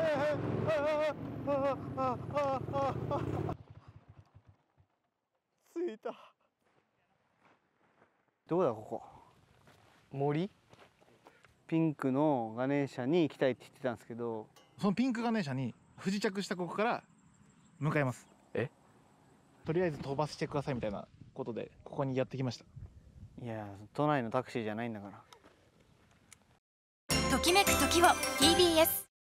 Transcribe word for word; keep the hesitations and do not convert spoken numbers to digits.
着いた。どこだここ。森。ピンクのガネーシャに行きたいって言ってたんですけど、 そのピンクガネーシャに不時着したここから向かいます。え、とりあえず飛ばしてくださいみたいなことでここにやってきました。 いや都内のタクシーじゃないんだから。 ときめく時を ティービーエス